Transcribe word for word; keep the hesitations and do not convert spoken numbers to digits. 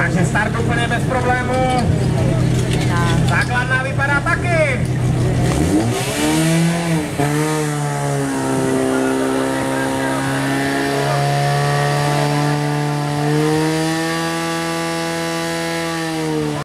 Takže start úplně bez problému. Základna vypadá taky.